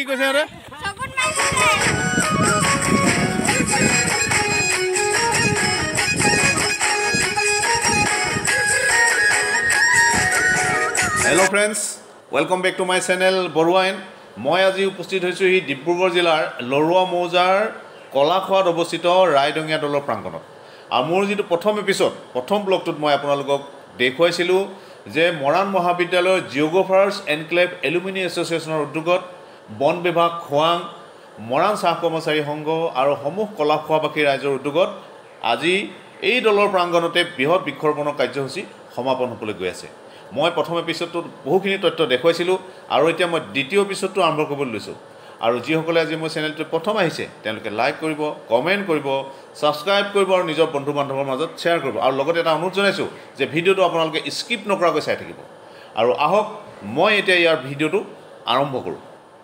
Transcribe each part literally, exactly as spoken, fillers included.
কৈছে ৰে চকুত মাৰিছে Hello friends, welcome back to my channel Boruain. মই আজি উপস্থিত হৈছো এই ডিব্ৰুগড় জিলাৰ লৰুৱা মৌজাৰ কলাখোৱাত অৱস্থিত ৰাইডঙিয়া দলৰ প্ৰাংগণত। আৰু মোৰ যিটো প্ৰথম এপিসোড প্ৰথম ব্লগটোত মই আপোনালোকক দেখুৱাইছিলো যে মৰাণ মহাবিদ্যালয়ৰ জিঅ'গ্ৰাফাৰ্ছ এনক্লেভ এলুমিনি এছ'চিয়েশ্যনৰ উদ্যোগত বন বিভাগ খোৱাং মৰাণ চাহ কৰ্মচাৰী সংঘ আৰু সমূহ কলাখোৱাবাসী ৰাইজৰ উদ্যোগত আজি এই দলৰ প্ৰাংগণতে বৃহৎ বৃক্ষৰোপণৰ কাৰ্যসূচী সমাপন হ'বলৈ গৈ আছে। মই প্ৰথম এপিসোডটোত বহুখিনি তথ্য দেখুৱাইছিলোঁ আৰু এতিয়া মই দ্বিতীয় এপিসোডটো আৰম্ভ কৰিবলৈ লৈছোঁ। আৰু যিসকলে আজি মোৰ চেনেলটো প্ৰথম আহিছে তেওঁলোকে লাইক কৰিব, কমেণ্ট কৰিব, ছাবস্ক্ৰাইব কৰিব আৰু নিজৰ বন্ধু বান্ধৱৰ মাজত শ্বেয়াৰ কৰিব। আৰু লগতে এটা অনুৰোধ জনাইছোঁ যে ভিডিঅ'টো আপোনালোকে স্কিপ নকৰাকৈ চাই থাকিব। আৰু আহক মই এতিয়া ইয়াৰ ভিডিঅ'টো আৰম্ভ কৰোঁ।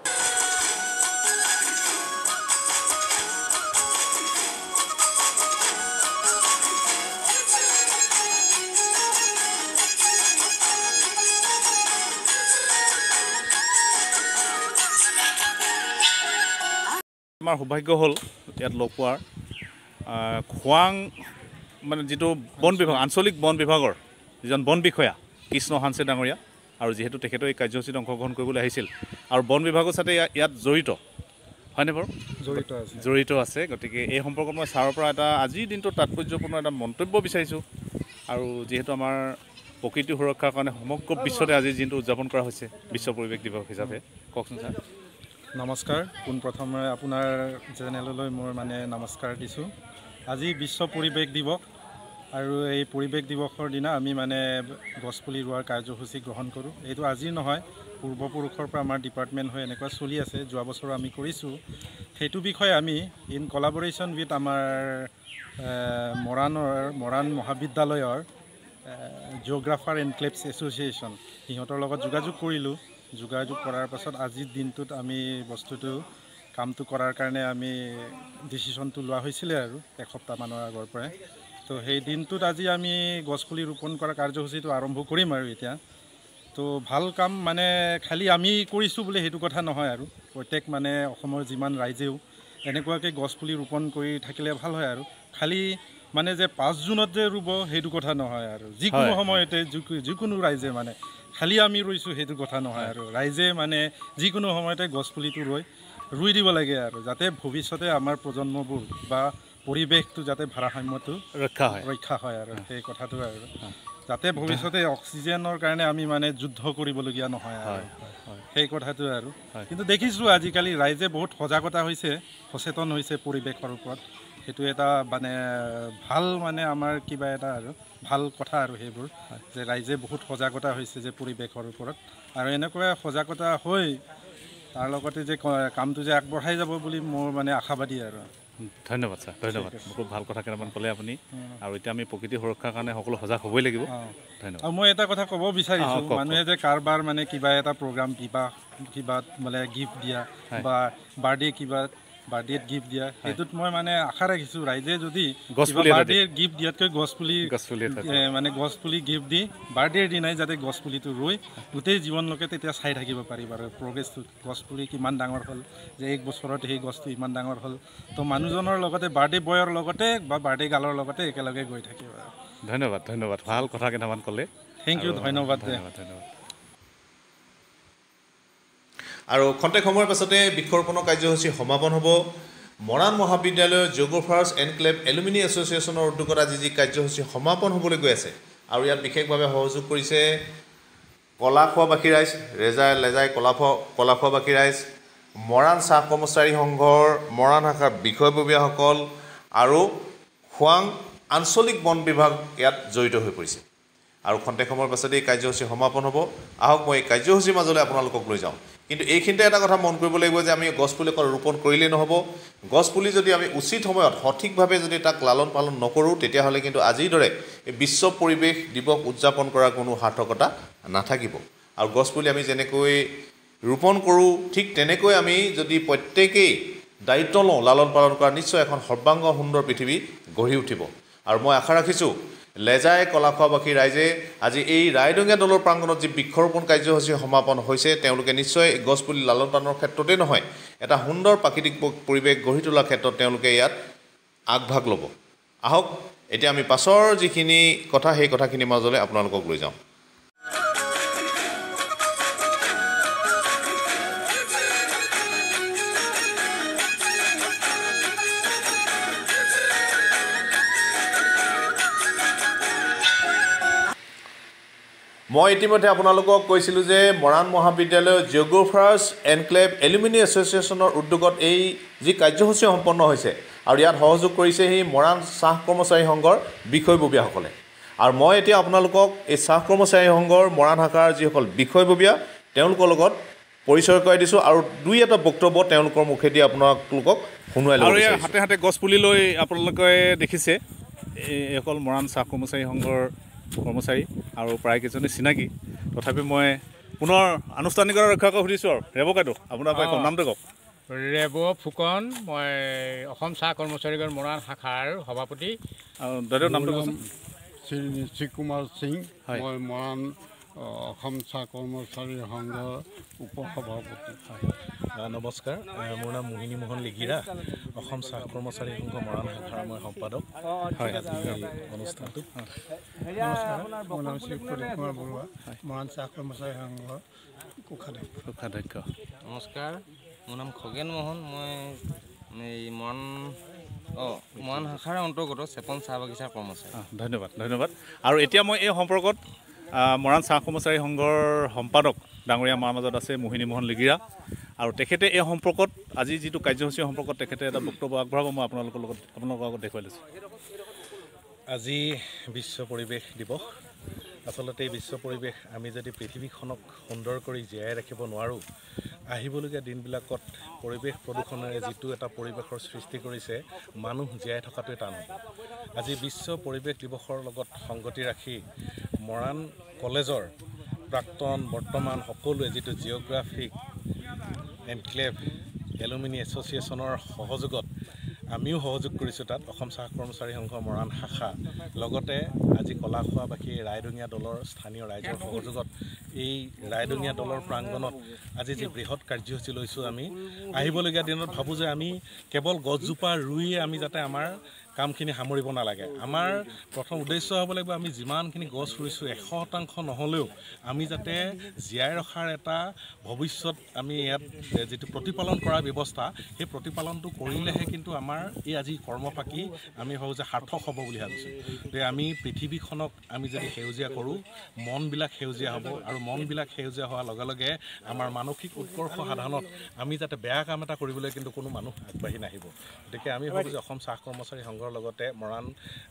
আমাৰ সৌভাগ্য হ'ল ইয়াত লগ পোৱাৰ খোৱাং মানে যিটো বন বিভাগ আঞ্চলিক বন বিভাগৰ যিজন বন বিষয়া কৃষ্ণ হানছে ডাঙৰীয়া আৰু যিহেতু তেখেতৰ এই কাৰ্যসূচীত অংশগ্ৰহণ কৰিবলৈ আহিছিল আৰু বন বিভাগৰ সাথে ইয়াত জড়িত হয়নে বাৰু জড়িত আছে জড়িত আছে গতিকে এই সম্পৰ্কত মই ছাৰৰ পৰা এটা আজিৰ দিনটোত তাৎপৰ্যপূৰ্ণ এটা মন্তব্য বিচাৰিছোঁ। আৰু যিহেতু আমাৰ প্ৰকৃতি সুৰক্ষাৰ কাৰণে সমগ্ৰ বিশ্বতে আজি দিনটো উদযাপন কৰা হৈছে বিশ্ব পৰিৱেশ দিৱস হিচাপে কওকচোন ছাৰ। নমস্কাৰ, পোনপ্ৰথমে আপোনাৰ চেনেললৈ মই মানে নমস্কাৰ দিছোঁ। আজি বিশ্ব পৰিৱেশ দিৱস আৰু এই পৰিৱেশ দিৱসৰ দিনা আমি মানে গছপুলি ৰোৱাৰ কাৰ্যসূচী গ্ৰহণ কৰোঁ। এইটো আজি নহয়, পূৰ্বপুৰুষৰ পৰা আমাৰ ডিপাৰ্টমেণ্ট হৈ এনেকুৱা চলি আছে, যোৱা বছৰ আমি কৰিছোঁ। সেইটো বিষয়ে আমি ইন কলাবৰেশ্যন উইথ আমাৰ মৰাণৰ মৰাণ মহাবিদ্যালয়ৰ জিঅ'গ্ৰাফাৰ এনক্লেভছ এছ'চিয়েশ্যন সিহঁতৰ লগত যোগাযোগ কৰিলোঁ। যোগাযোগ কৰাৰ পাছত আজিৰ দিনটোত আমি বস্তুটো কামটো কৰাৰ কাৰণে আমি ডিচিশ্যনটো লোৱা হৈছিলে আৰু এসপ্তাহমানৰ আগৰ পৰাই। তো সেই দিনটোত আজি আমি গছপুলি ৰোপণ কৰা কাৰ্যসূচীটো আৰম্ভ কৰিম আৰু এতিয়া। তো ভাল কাম মানে খালি আমি কৰিছোঁ বুলি সেইটো কথা নহয় আৰু প্ৰত্যেক মানে অসমৰ যিমান ৰাইজেও এনেকুৱাকৈ গছপুলি ৰোপণ কৰি থাকিলে ভাল হয় আৰু খালি মানে যে পাঁচ জুনত যে ৰুব সেইটো কথা নহয় আৰু যিকোনো সময়তে যিকোনো ৰাইজে মানে খালি আমি ৰুইছোঁ সেইটো কথা নহয় আৰু ৰাইজে মানে যিকোনো সময়তে গছপুলিটো ৰুই ৰুই দিব লাগে আৰু যাতে ভৱিষ্যতে আমাৰ প্ৰজন্মবোৰ বা পৰিৱেশটো যাতে ভাৰসাম্যটো ৰক্ষা হয় ৰক্ষা হয় আৰু সেই কথাটো আৰু যাতে ভৱিষ্যতে অক্সিজেনৰ কাৰণে আমি মানে যুদ্ধ কৰিবলগীয়া নহয় আৰু সেই কথাটো আৰু কিন্তু দেখিছোঁ আজিকালি ৰাইজে বহুত সজাগতা হৈছে, সচেতন হৈছে পৰিৱেশৰ ওপৰত। সেইটো এটা মানে ভাল মানে আমাৰ কিবা এটা আৰু ভাল কথা আৰু সেইবোৰ যে ৰাইজে বহুত সজাগতা হৈছে যে পৰিৱেশৰ ওপৰত আৰু এনেকুৱা সজাগতা হৈ তাৰ লগতে যে কামটো যে আগবঢ়াই যাব বুলি মোৰ মানে আশাবাদী আৰু। ধন্যবাদ ছাৰ, ধন্যবাদ। খুব ভাল কথা কেইটামান ক'লে আপুনি। আৰু এতিয়া আমি প্ৰকৃতি সুৰক্ষাৰ কাৰণে সকলো সজাগ হ'বই লাগিব। ধন্যবাদ। আৰু মই এটা কথা ক'ব বিচাৰিছোঁ, মানুহে যে কাৰোবাৰ মানে কিবা এটা প্ৰগ্ৰাম কিবা কিবা মানে গিফ্ট দিয়া বা বাৰ্থডে কিবা বাৰ্থডেত গিফ্ট দিয়া সেইটোত মই মানে আশা ৰাখিছোঁ ৰাইজে যদি বাৰ্থডে গিফ্ট দিয়াতকৈ গছপুলি মানে গছপুলি গিফ্ট দি বাৰ্থডেৰ দিনাই যাতে গছপুলিটো ৰুই গোটেই জীৱনলৈকে তেতিয়া চাই থাকিব পাৰিব আৰু প্ৰগ্ৰেছটো গছপুলি কিমান ডাঙৰ হ'ল, যে এক বছৰত সেই গছটো ইমান ডাঙৰ হ'ল। তো মানুহজনৰ লগতে বাৰ্থডে বয়ৰ লগতে বা বাৰ্থডে গালৰ লগতে একেলগে গৈ থাকিব। ধন্যবাদ, ধন্যবাদ। ভাল কথা কেইটামান ক'লে। থেংক ইউ, ধন্যবাদ ধন্যবাদ ধন্যবাদ। আৰু খন্তেক সময়ৰ পাছতে বৃক্ষৰোপণৰ কাৰ্যসূচী সমাপন হ'ব। মৰাণ মহাবিদ্যালয়ৰ জিঅ'গ্ৰাফাৰ্ছ এনক্লেভ এলুমিনি এছ'চিয়েশ্যনৰ উদ্যোগত আজি যি কাৰ্যসূচী সমাপন হ'বলৈ গৈ আছে আৰু ইয়াত বিশেষভাৱে সহযোগ কৰিছে কলাখোৱাবাসী ৰাইজ, ৰেজাই লেজাই কলাখোৱা কলাখোৱাবাসী ৰাইজ, মৰাণ চাহ কৰ্মচাৰী সংঘৰ মৰাণ শাখাৰ বিষয়ববীয়াসকল আৰু খোৱাং আঞ্চলিক বন বিভাগ ইয়াত জড়িত হৈ পৰিছে। আৰু খন্তেক সময়ৰ পাছতে এই কাৰ্যসূচী সমাপন হ'ব। আহক মই এই কাৰ্যসূচীৰ মাজলৈ আপোনালোকক লৈ যাওঁ। কিন্তু এইখিনিতে এটা কথা মন কৰিব লাগিব যে আমি গছপুলি অকল ৰোপণ কৰিলেই নহ'ব। গছপুলি যদি আমি উচিত সময়ত সঠিকভাৱে যদি তাক লালন পালন নকৰোঁ তেতিয়াহ'লে কিন্তু আজিৰ দৰে এই বিশ্ব পৰিৱেশ দিৱস উদযাপন কৰাৰ কোনো সাৰ্থকতা নাথাকিব। আৰু গছপুলি আমি যেনেকৈ ৰোপণ কৰোঁ ঠিক তেনেকৈ আমি যদি প্ৰত্যেকেই দায়িত্ব লওঁ লালন পালন কৰা, নিশ্চয় এখন সৰ্বাংগ সুন্দৰ পৃথিৱী গঢ়ি উঠিব। আৰু মই আশা ৰাখিছোঁ লেজাই কলাখোৱাবাসী ৰাইজে আজি এই ৰাইডঙীয়া দলৰ প্ৰাংগণত যি বৃক্ষৰোপণ কাৰ্যসূচী সমাপন হৈছে তেওঁলোকে নিশ্চয় গছপুলি লালন পালনৰ ক্ষেত্ৰতে নহয় এটা সুন্দৰ প্ৰাকৃতিক পৰিৱেশ গঢ়ি তোলাৰ ক্ষেত্ৰত তেওঁলোকে ইয়াত আগভাগ ল'ব আহক এতিয়া আমি পাছৰ যিখিনি কথা সেই কথাখিনি মাজলৈ আপোনালোকক লৈ যাওঁ মই ইতিমধ্যে আপোনালোকক কৈছিলোঁ যে মৰাণ মহাবিদ্যালয়ৰ জিঅ'গ্ৰাফাৰ্ছ এনক্লেভ এলুমিনি এছ'চিয়েশ্যনৰ উদ্যোগত এই যি কাৰ্যসূচী সম্পন্ন হৈছে আৰু ইয়াত সহযোগ কৰিছে সেই মৰাণ চাহ কৰ্মচাৰী সংঘৰ বিষয়ববীয়াসকলে আৰু মই এতিয়া আপোনালোকক এই চাহ কৰ্মচাৰী সংঘৰ মৰাণ শাখাৰ যিসকল বিষয়ববীয়া তেওঁলোকৰ লগত পৰিচয় কৰাই দিছোঁ আৰু দুই এটা বক্তব্য তেওঁলোকৰ মুখেদি আপোনালোকক শুনুৱাই ল'ব বিচাৰিছোঁ। হাতে হাতে গছ পুলি লৈ আপোনালোকে দেখিছে এইসকল মৰাণ চাহ কৰ্মচাৰী সংঘৰ কৰ্মচাৰী আৰু প্ৰায় কেইজনী চিনাকি তথাপি মই পুনৰ আনুষ্ঠানিকতা ৰক্ষা কৰি সুধিছোঁ আৰু ৰেবকাইদেউ আপোনাৰ পৰা নামটো কওক। ৰেব ফুকন মই অসম চাহ কৰ্মচাৰীগৰ মৰাণ শাখাৰ সভাপতি আৰু দাদাৰ নামটো কওকচোন। শ্ৰী কুমাৰ সিং মই মৰাণ অসম চাহ কৰ্মচাৰী সংঘৰ উপসভাপতি। নমস্কাৰ মোৰ নাম মোহিনী মোহন লিগিৰা অসম চাহ কৰ্মচাৰী সংঘ মৰাণ শাখাৰ মই সম্পাদক হয় আজি অনুষ্ঠানটো। নমস্কাৰ মোৰ নাম শ্ৰী প্ৰদীপ কুমাৰ বৰুৱা মৰাণ চাহ কৰ্মচাৰী সংঘৰ কোষাধ্যক্ষ কোষাধ্যক্ষ নমস্কাৰ মোৰ নাম খগেন মোহন মই এই মৰাণ অঁ মৰাণ শাখাৰ অন্তৰ্গত চেপন চাহ বাগিচাৰ কৰ্মচাৰী। ধন্যবাদ ধন্যবাদ আৰু এতিয়া মই এই সম্পৰ্কত মৰাণ চাহ কৰ্মচাৰী সংঘৰ সম্পাদক ডাঙৰীয়া আমাৰ মাজত আছে মোহিনী মোহন লিগিৰা আৰু তেখেতে এই সম্পৰ্কত আজি যিটো কাৰ্যসূচী সম্পৰ্কত তেখেতে এটা বক্তব্য আগবঢ়াব মই আপোনালোকৰ লগত আপোনালোকৰ আগত দেখুৱাই লৈছোঁ। আজি বিশ্ব পৰিৱেশ দিৱস। আচলতে এই বিশ্ব পৰিৱেশ আমি যদি পৃথিৱীখনক সুন্দৰ কৰি জীয়াই ৰাখিব নোৱাৰোঁ আহিবলগীয়া দিনবিলাকত পৰিৱেশ প্ৰদূষণেৰে যিটো এটা পৰিৱেশৰ সৃষ্টি কৰিছে মানুহ জীয়াই থকাটোৱে টান হ'ব। আজি বিশ্ব পৰিৱেশ দিৱসৰ লগত সংগতি ৰাখি মৰাণ কলেজৰ প্ৰাক্তন বৰ্তমান সকলোৱে যিটো জিঅ'গ্ৰাফিক এনক্লেভ এলুমিনি এছ'চিয়েশ্যনৰ সহযোগত আমিও সহযোগ কৰিছোঁ তাত অসম চাহ কৰ্মচাৰী সংঘ মৰাণ শাখা লগতে আজি কলাখোৱাবাসী ৰাইডঙীয়া দলৰ স্থানীয় ৰাইজৰ সহযোগত এই ৰাইডঙীয়া দলৰ প্ৰাংগণত আজি যি বৃহৎ কাৰ্যসূচী লৈছোঁ আমি আহিবলগীয়া দিনত ভাবোঁ যে আমি কেৱল গছজোপা ৰুইয়ে আমি যাতে আমাৰ কামখিনি সামৰিব নালাগে। আমাৰ প্ৰথম উদ্দেশ্য হ'ব লাগিব আমি যিমানখিনি গছ ৰুইছোঁ এশ শতাংশ নহ'লেও আমি যাতে জীয়াই ৰখাৰ এটা ভৱিষ্যত আমি ইয়াত যিটো প্ৰতিপালন কৰাৰ ব্যৱস্থা সেই প্ৰতিপালনটো কৰিলেহে কিন্তু আমাৰ এই আজি কৰ্মফাকি আমি ভাবোঁ যে সাৰ্থক হ'ব বুলি ভাবিছোঁ। যে আমি পৃথিৱীখনক আমি যদি সেউজীয়া কৰোঁ মনবিলাক সেউজীয়া হ'ব আৰু মনবিলাক সেউজীয়া হোৱাৰ লগে লগে আমাৰ মানসিক উৎকৰ্ষ সাধনত আমি যাতে বেয়া কাম এটা কৰিবলৈ কিন্তু কোনো মানুহ আগবাঢ়ি নাহিব। গতিকে আমি ভাবোঁ যে অসম চাহ কৰ্মচাৰী সংঘৰ লগতে মৰাণ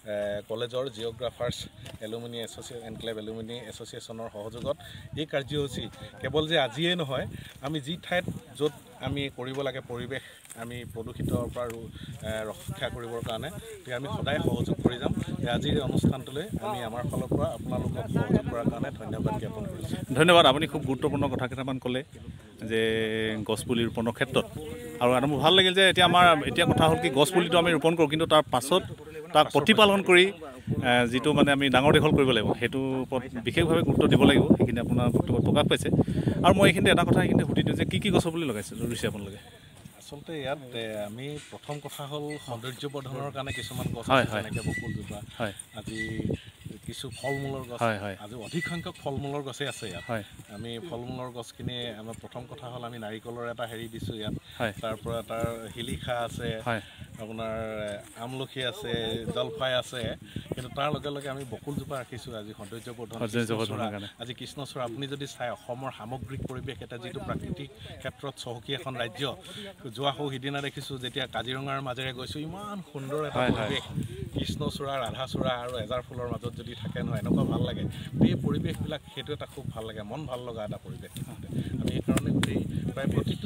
কলেজৰ geographers alumni association enclave alumni এছ'চিয়েশ্যনৰ সহযোগত এই কাৰ্যসূচী কেৱল যে আজিয়েই নহয় আমি যি ঠাইত য'ত আমি কৰিব লাগে পৰিৱেশ আমি প্ৰদূষিতৰ পৰা ৰক্ষা কৰিবৰ কাৰণে গতিকে আমি সদায় সহযোগ কৰি যাম। আজিৰ অনুষ্ঠানটোলৈ আমি আমাৰ ফালৰ পৰা আপোনালোকক সহযোগ কৰাৰ কাৰণে ধন্যবাদ জ্ঞাপন কৰিছোঁ। ধন্যবাদ। আপুনি খুব গুৰুত্বপূৰ্ণ কথা কেইটামান ক'লে যে গছপুলি ৰোপণৰ ক্ষেত্ৰত আৰু আৰু মোৰ ভাল লাগিল যে এতিয়া আমাৰ এতিয়া কথা হ'ল কি গছপুলিটো আমি ৰোপণ কৰোঁ কিন্তু তাৰ পাছত তাক প্ৰতিপালন কৰি যিটো মানে আমি ডাঙৰ দীঘল কৰিব লাগিব সেইটোৰ ওপৰত বিশেষভাৱে গুৰুত্ব দিব লাগিব। সেইখিনি আপোনাৰ বক্তব্যত প্ৰকাশ পাইছে আৰু মই এইখিনিতে এটা কথা এইখিনিতে সুধি দিওঁ যে কি কি গছ পুলি লগাইছে ৰুইছে আপোনালোকে? আচলতে ইয়াত আমি প্ৰথম কথা হ'ল সৌন্দৰ্য বৰ্ধনৰ কাৰণে কিছুমান গছ যেনেকৈ বকুলজোপা আজি কিছু ফল মূলৰ গছ আজি অধিক সংখ্যক ফল মূলৰ গছেই আছে ইয়াত। আমি ফল মূলৰ গছখিনি আমাৰ প্ৰথম কথা হ'ল আমি নাৰিকলৰ এটা হেৰি দিছোঁ ইয়াত তাৰপৰা তাৰ শিলিখা আছে আপোনাৰ আমলখি আছে জলফাই আছে কিন্তু তাৰ লগে লগে আমি বকুলজোপা ৰাখিছোঁ আজি সৌন্দৰ্য বৰ্ধনৰ কাৰণে। আজি কৃষ্ণচূড়া আপুনি যদি চাই অসমৰ সামগ্ৰিক পৰিৱেশ এটা যিটো প্ৰাকৃতিক ক্ষেত্ৰত চহকী এখন ৰাজ্য যোৱা সৌ সিদিনা দেখিছোঁ যেতিয়া কাজিৰঙাৰ মাজেৰে গৈছোঁ ইমান সুন্দৰ এটা পৰিৱেশ কৃষ্ণচূড়া ৰাধাচূড়া আৰু এজাৰ ফুলৰ মাজত যদি থাকে নহয় এনেকুৱা ভাল লাগে। এই পৰিৱেশবিলাক সেইটো এটা খুব ভাল লাগে মন ভাল লগা এটা পৰিৱেশ। আমি সেইকাৰণে গোটেই প্ৰায় প্ৰতিটো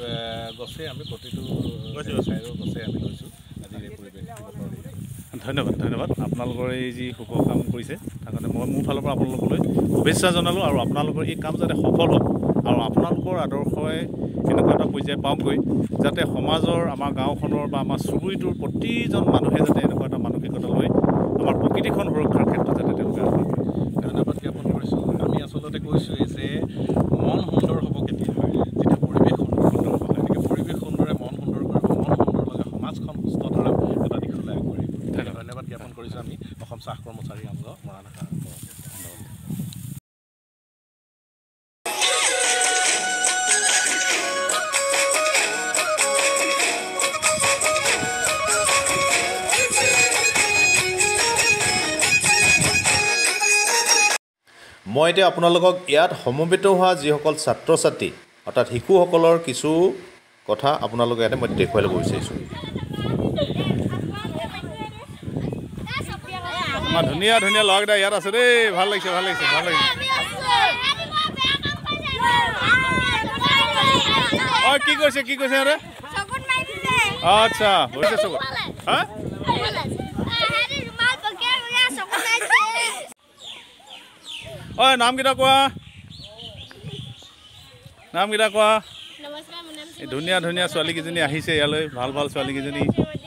গছে আমি প্ৰতিটো চাইডৰ গছে আমি লৈছোঁ আজিৰ এই পৰিৱেশ দিৱসৰ। ধন্যবাদ ধন্যবাদ আপোনালোকৰ এই যি শুভ কাম কৰিছে তাৰ কাৰণে মই মোৰ ফালৰ পৰা আপোনালোকলৈ শুভেচ্ছা জনালোঁ আৰু আপোনালোকৰ এই কাম যাতে সফল হওক আৰু আপোনালোকৰ আদৰ্শই এনেকুৱা এটা পৰ্যায় পাওঁগৈ যাতে সমাজৰ আমাৰ গাঁওখনৰ বা আমাৰ চুবুৰীটোৰ প্ৰতিজন মানুহে যাতে এনেকুৱা এটা মানসিকতা লৈ আমাৰ প্ৰকৃতিখন সুৰক্ষাৰ ক্ষেত্ৰত যাতে তেওঁলোকে ধন্যবাদ জ্ঞাপন কৰিছোঁ। আমি আচলতে কৈছোঁৱেই যে মন সুন্দৰ হ'ব কেতিয়া হয় যেতিয়া পৰিৱেশ সুন্দৰ হ'ব। গতিকে পৰিৱেশ সুন্দৰে মন সুন্দৰ কৰিব, মন সুন্দৰ লগে সমাজখন সুস্থতাৰ এটা দিশলৈ আগবাঢ়িব। ধন্যবাদ জ্ঞাপন কৰিছোঁ আমি অসম চাহ কৰ্মচাৰী সংঘ মৰাণ শাখা। মই এতিয়া আপোনালোকক ইয়াত সমবেত হোৱা যিসকল ছাত্ৰ ছাত্ৰী অৰ্থাৎ শিশুসকলৰ কিছু কথা আপোনালোকে ইয়াতে মই দেখুৱাই ল'ব বিচাৰিছোঁ। আমাৰ ধুনীয়া ধুনীয়া ল'ৰাকেইটা ইয়াত আছে দেই, ভাল লাগিছে ভাল লাগিছে ভাল লাগিছে। অঁ কি কৈছে কি কৈছে আৰে আচ্ছা হৈছে চকুত হা ঐ নামকেইটা কোৱা নামকেইটা কোৱা। এই ধুনীয়া ধুনীয়া ছোৱালীকেইজনী আহিছে ইয়ালৈ, ভাল ভাল ছোৱালীকেইজনী।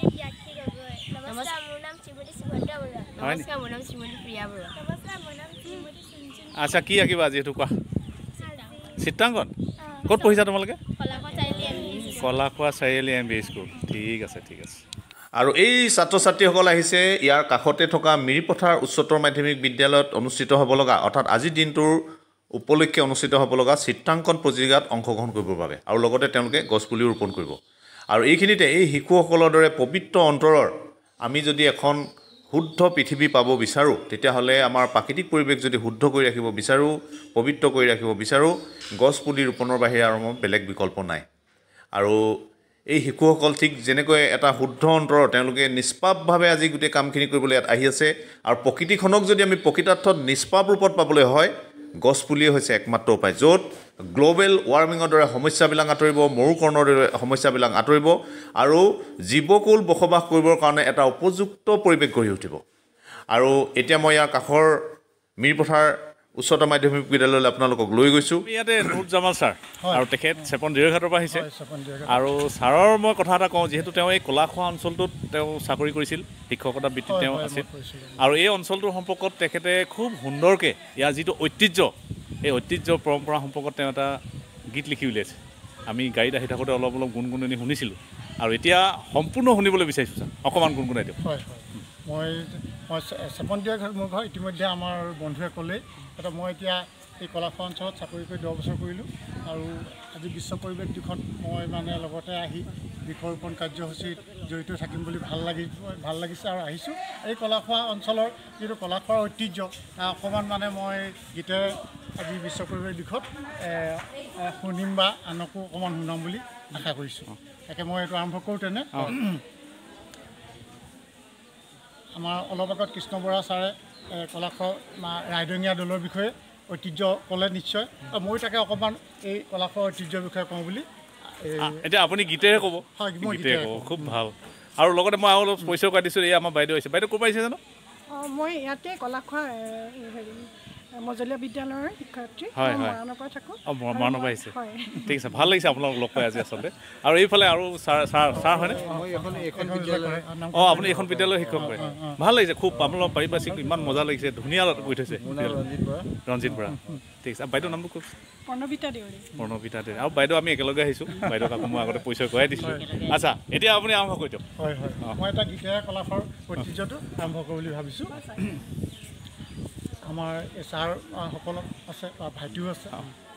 আচ্ছা কি আঁকিবা যিহেতু কোৱা। চিত্ৰাংকন ক'ত পঢ়িছা তোমালোকে? Kalakhowa Chariali M B school. ঠিক আছে ঠিক আছে। আৰু এই ছাত্ৰ ছাত্ৰীসকল আহিছে ইয়াৰ কাষতে থকা মিৰিপথাৰ উচ্চতৰ মাধ্যমিক বিদ্যালয়ত অনুষ্ঠিত হ'ব লগা অৰ্থাৎ আজিৰ দিনটোৰ উপলক্ষে অনুষ্ঠিত হ'ব লগা চিত্ৰাংকন প্ৰতিযোগিতাত অংশগ্ৰহণ কৰিবৰ বাবে, আৰু লগতে তেওঁলোকে গছপুলিও ৰোপণ কৰিব। আৰু এইখিনিতে এই শিশুসকলৰ দৰে পবিত্ৰ অন্তৰৰ আমি যদি এখন শুদ্ধ পৃথিৱী পাব বিচাৰোঁ, তেতিয়াহ'লে আমাৰ প্ৰাকৃতিক পৰিৱেশ যদি শুদ্ধ কৰি ৰাখিব বিচাৰোঁ, পবিত্ৰ কৰি ৰাখিব বিচাৰোঁ, গছপুলি ৰোপণৰ বাহিৰে আৰু বেলেগ বিকল্প নাই। আৰু এই শিশুসকল ঠিক যেনেকৈ এটা শুদ্ধ অন্তৰৰ তেওঁলোকে নিষ্পাপভাৱে আজি গোটেই কামখিনি কৰিবলৈ ইয়াত আহি আছে। আৰু প্ৰকৃতিখনক যদি আমি প্ৰকৃতাৰ্থত নিষ্পাপ ৰূপত পাবলৈ হয়, গছপুলিয়ে হৈছে একমাত্ৰ উপায়, য'ত গ্ল'বেল ৱাৰ্মিঙৰ দৰে সমস্যাবিলাক আঁতৰিব, মৰুকৰণৰ দৰে সমস্যাবিলাক আঁতৰিব, আৰু জীৱকুল বসবাস কৰিবৰ কাৰণে এটা উপযুক্ত পৰিৱেশ গঢ়ি উঠিব। আৰু এতিয়া মই ইয়াৰ কাষৰ মিৰিপথাৰ উচ্চতৰ মাধ্যমিক বিদ্যালয়লৈ আপোনালোকক লৈ গৈছোঁ। ইয়াতে নুৰুজ্জামাল ছাৰ আৰু তেখেত চেপন দিৰঘাটৰ পৰা আহিছে। আৰু ছাৰৰ মই কথা এটা কওঁ, যিহেতু তেওঁ এই কলাখোৱা অঞ্চলটোত তেওঁ চাকৰি কৰিছিল, শিক্ষকতা বৃত্তিত তেওঁ আছিল। আৰু এই অঞ্চলটোৰ সম্পৰ্কত তেখেতে খুব সুন্দৰকৈ ইয়াৰ যিটো ঐতিহ্য, এই ঐতিহ্য পৰম্পৰা সম্পৰ্কত তেওঁ এটা গীত লিখি উলিয়াইছে। আমি গাড়ীত আহি থাকোঁতে অলপ অলপ গুণগুণনি শুনিছিলোঁ, আৰু এতিয়া সম্পূৰ্ণ শুনিবলৈ বিচাৰিছোঁ ছাৰ, অকণমান গুণগুণাই দিয়ক। হয় হয় মই মই চেপন দিৰঘাট মোৰ ঘৰ। ইতিমধ্যে আমাৰ বন্ধুৱে ক'লেই এটা, মই এতিয়া এই কলাখোৱা অঞ্চলত চাকৰি কৰি দহ বছৰ কৰিলোঁ। আৰু আজি বিশ্ব পৰিৱেশ দিশত মই মানে লগতে আহি বৃক্ষৰোপণ কাৰ্যসূচীত জড়িত থাকিম বুলি ভাল লাগি ভাল লাগিছে আৰু আহিছোঁ। এই কলাখোৱা অঞ্চলৰ যিটো কলাখোৱাৰ ঐতিহ্য অকণমান মানে মই গীতেৰে আজি বিশ্ব পৰিৱেশ দিশত শুনিম বা আনকো অকণমান শুনাম বুলি আশা কৰিছোঁ। তাকে মই এইটো আৰম্ভ কৰোঁ তেনে। আমাৰ অলপ আগত কৃষ্ণ বৰা ছাৰে কলাখোৱা ৰাইডঙীয়া দলৰ বিষয়ে ঐতিহ্য ক'লে নিশ্চয়, মই তাকে অকণমান এই কলাখোৱা ঐতিহ্যৰ বিষয়ে কওঁ বুলি। এতিয়া আপুনি গীতেৰে ক'ব। হয় মই গীতেৰে ক'ব, খুব ভাল। আৰু লগতে মই আৰু অলপ পৰিচয় কৰাই দিছোঁ, এই আমাৰ বাইদেউ আহিছে। বাইদেউ ক'ৰ পৰা আহিছে জানো? অঁ মই ইয়াতে কলাখোৱা হেৰি মজলীয়া বিদ্যালয়ৰ শিক্ষাৰ্থী। হয় হয় মৰাণৰ পৰা থাকোঁ। অঁ মৰাণৰ পৰা আহিছে, ঠিক আছে, ভাল লাগিছে আপোনালোক লগ পাই আজি আচলতে। আৰু এইফালে আৰু ছাৰ ছাৰ ছাৰ হয়নে? অঁ আপুনি এইখন বিদ্যালয়ৰ শিক্ষক হয়, ভাল লাগিছে খুব। আপোনালোক পাৰিপাৰ্শ্বিক ইমান মজা লাগিছে, ধুনীয়া কৰি থৈছে। ৰঞ্জিত বৰা, ঠিক আছে। বাইদেউৰ নামটো কওক। প্ৰণবিতা দেউৰী। প্ৰণবিতা দেউৰী। আৰু বাইদেউ আমি একেলগে আহিছোঁ, বাইদেউক আকৌ মই আগতে পৰিচয় কৰাই দিছিলোঁ। আচ্ছা এতিয়া আপুনি আৰম্ভ কৰি দিয়ক। হয় হয় মই এটা গীতেৰে কলাখোৱাৰ ঐতিহ্যটো আৰম্ভ কৰোঁ বুলি ভাবিছোঁ। আমাৰ এই ছাৰ সকলো আছে বা ভাইটিও আছে,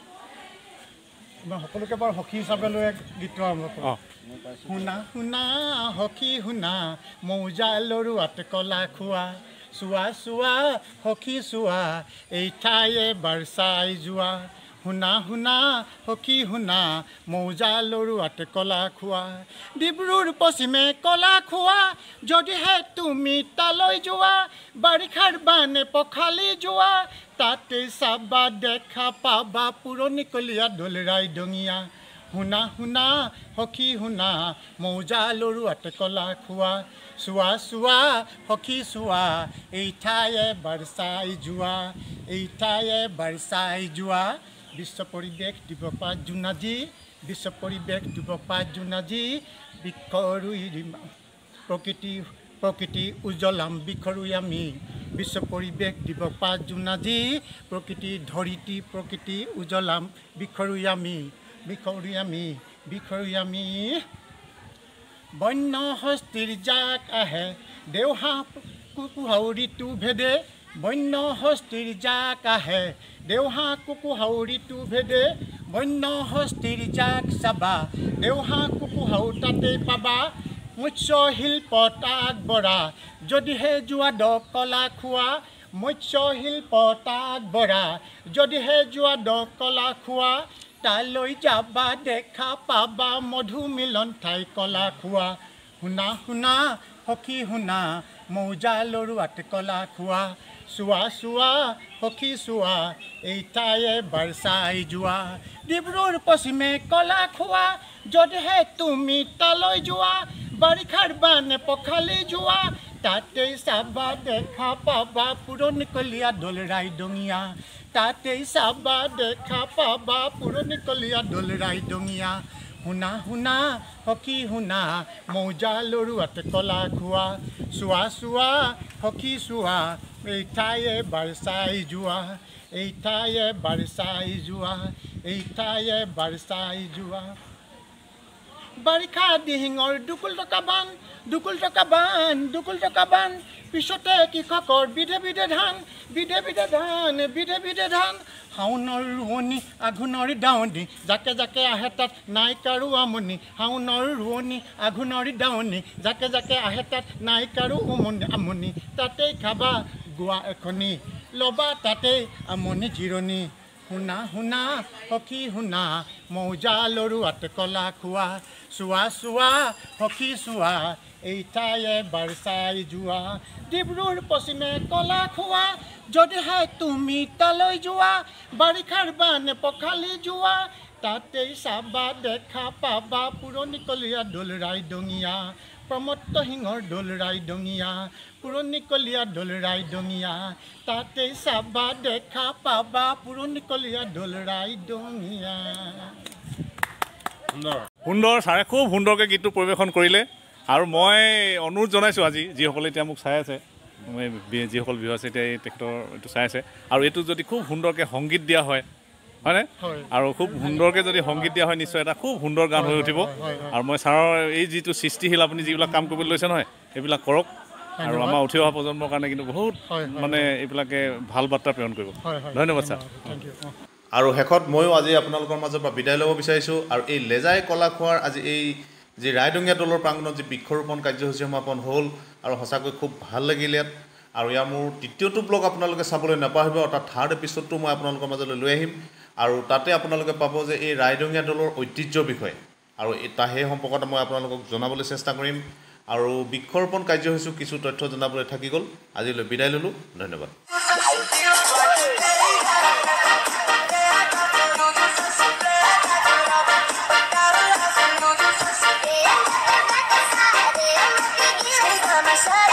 মই সকলোকে বাৰু সখী হিচাপে লৈ এক গীতটো আৰম্ভ কৰোঁ। শুনা শুনা সখী শুনা, মৌজা লৰুৱাত কলা খোৱা, চোৱা চোৱা সখী চোৱা, এই ঠায়ে বাৰচাই যোৱা। শুনা শুনা সখী শুনা, মৌজা লৰুৱাত কলা খোৱা, ডিব্ৰুৰ পশ্চিমে কলা খোৱা, যদিহে তুমি তালৈ যোৱা, বাৰিষাৰ বানে পখালি যোৱা, তাতে চাবা দেখা পাবা পুৰণি কলীয়া দল ৰাইডঙীয়া। শুনা শুনা সখী শুনা, মৌজা লৰুৱাত কলা খোৱা, চোৱা চোৱা সখী চোৱা, এই ঠায়ে বাৰচাই যোৱা, এই ঠায়ে বাৰচাই যোৱা। বিশ্ব পৰিৱেশ দিৱস পাঁচ জুন আজি, বিশ্ব পৰিৱেশ দিৱস পাঁচ জুন আজি, বৃক্ষ ৰুই প্ৰকৃতি প্ৰকৃতি উজ্বলাম বিখৰুই আমি বিশ্ব পৰিৱেশ দিৱস পাঁচ জুন আজি প্ৰকৃতি ধৰিত্ৰী প্ৰকৃতি উজ্বলাম বিখৰুই আমি বিখৰুই আমি বিখৰুই আমি বন্য হস্তীৰ জাক আহে দেওহা কুকুহাউৰিটো ভেদে বন্য হস্তীৰ জাক আহে দেওহা কুকুহাউৰিটো ভেদে বন্য হস্তীৰ জাক চাবা দেওহা কুকুহাউ তাতেই পাবা মৎস্য শিল্পত আগবঢ়া যদিহে যোৱা দ কলা খোৱা মৎস্য শিল্পত আগবঢ়া যদিহে যোৱা দ কলা খোৱা তালৈ যাবা দেখা পাবা মধু মিলন ঠাই কলা খোৱা শুনা শুনা সখী শুনা মৌজা লৰুৱাত কলা খোৱা চোৱা চোৱা সখী চোৱা এই ঠায়ে বাৰ চাই যোৱা ডিব্ৰুৰ পশ্চিমে কলা খোৱা যদিহে তুমি তালৈ যোৱা বাৰিষাৰ বানে পখালি যোৱা তাতেই চাবা দেখা পাবা পুৰণিকলীয়া দল ৰাইডঙীয়া তাতেই চাবা দেখা পাবা পুৰণিকলীয়া দল ৰাইডঙীয়া শুনা শুনা সখী শুনা মৌজা লৰুৱাত কলা খোৱা চোৱা চোৱা সখী চোৱা এই ঠায়ে বাৰ চাই যোৱা এই ঠায়ে বাৰ চাই যোৱা এই ঠায়ে বাৰ চাই যোৱা বাৰিষা দিহিঙৰ দুকুল টকা বান দুকুল টকা বান দুকুল টকা বান পিছতে কৃষকৰ বিধে বিধে ধান বিধে বিধে ধান বিধে বিধে ধান শাওনৰ ৰোৱনী আঘোণৰ দাৱনী জাকে জাকে আহে তাত নাই কাৰো আমনি শাওনৰ ৰোৱনী আঘোণৰ দাৱনী জাকে জাকে আহে তাত নাই কাৰো উমনি আমনি তাতেই খাবা গোৱা এখনি ল'বা তাতেই আমনি জিৰণি শুনা শুনা সখী শুনা মৌজা লৰুৱাত কলা খোৱা চোৱা চোৱা সখী চোৱা এই ঠায়ে বাৰ চাই যোৱা ডিব্ৰুৰ পশ্চিমে কলা খোৱা যদিহে তুমি তালৈ যোৱা বাৰিষাৰ বানে পখালি যোৱা তাতেই চাবা দেখা পাবা পুৰণিকলীয়া দল ৰাইডঙীয়া প্ৰমত্ত সিংহৰ দল ৰাইডঙীয়া পুৰণিকলীয়া দল ৰাইডঙীয়া তাতেই চাবা দেখা পাবা পুৰণিকলীয়া দল ৰাইডঙীয়া সুন্দৰ সুন্দৰ ছাৰে খুব সুন্দৰকৈ গীতটো পৰিৱেশন কৰিলে আৰু মই অনুৰোধ জনাইছোঁ আজি যিসকলে এতিয়া মোক চাই আছে যিসকল বিহু আছে এতিয়া তেখেতৰ এইটো চাই আছে আৰু এইটো যদি খুব সুন্দৰকৈ সংগীত দিয়া হয় হয়নে আৰু খুব সুন্দৰকৈ যদি সংগীত দিয়া হয় নিশ্চয় এটা খুব সুন্দৰ গান হৈ উঠিব আৰু মই ছাৰৰ এই যিটো সৃষ্টিশীল আপুনি যিবিলাক কাম কৰিবলৈ লৈছে নহয় এইবিলাক কৰক আৰু আমাৰ উঠি অহা প্ৰজন্মৰ কাৰণে কিন্তু বহুত মানে এইবিলাকে ভাল বাৰ্তা প্ৰেৰণ কৰিব ধন্যবাদ ছাৰ আৰু শেষত ময়ো আজি আপোনালোকৰ মাজৰ পৰা বিদায় ল'ব বিচাৰিছোঁ আৰু এই লেজাই কলা খোৱাৰ আজি এই যি ৰাইডঙীয়া দলৰ প্ৰাংগণত যি বৃক্ষৰোপণ কাৰ্যসূচী সমাপন হ'ল আৰু সঁচাকৈ খুব ভাল লাগিল ইয়াত আৰু ইয়াৰ মোৰ তৃতীয়টো ব্লগ আপোনালোকে চাবলৈ নাপাহৰিব অৰ্থাৎ থাৰ্ড এপিছ'ডটো মই আপোনালোকৰ মাজলৈ লৈ আহিম আৰু তাতে আপোনালোকে পাব যে এই ৰাইডঙীয়া দলৰ ঐতিহ্যৰ বিষয়ে আৰু তা সেই সম্পৰ্কত মই আপোনালোকক জনাবলৈ চেষ্টা কৰিম আৰু বৃক্ষৰোপণ কাৰ্যসূচীৰ কিছু তথ্য জনাবলৈ থাকি গ'ল আজিলৈ বিদায় ল'লোঁ ধন্যবাদ Sorry.